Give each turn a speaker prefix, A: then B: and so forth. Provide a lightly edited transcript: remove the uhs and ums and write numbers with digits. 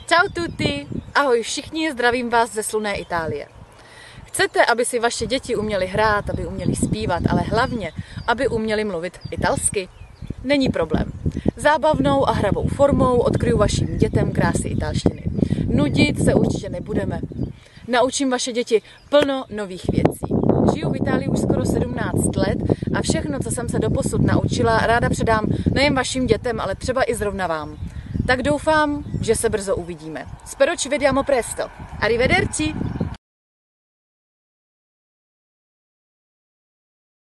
A: Ciao tutti! Ahoj všichni, zdravím vás ze slunné Itálie. Chcete, aby si vaše děti uměly hrát, aby uměly zpívat, ale hlavně, aby uměly mluvit italsky? Není problém. Zábavnou a hravou formou odkryju vašim dětem krásy italštiny. Nudit se určitě nebudeme. Naučím vaše děti plno nových věcí. Žiju v Itálii už skoro 17 let a všechno, co jsem se doposud naučila, ráda předám nejen vašim dětem, ale třeba i zrovna vám. Tak doufám, že se brzo uvidíme. Spero ci vediamo presto. Arrivederci!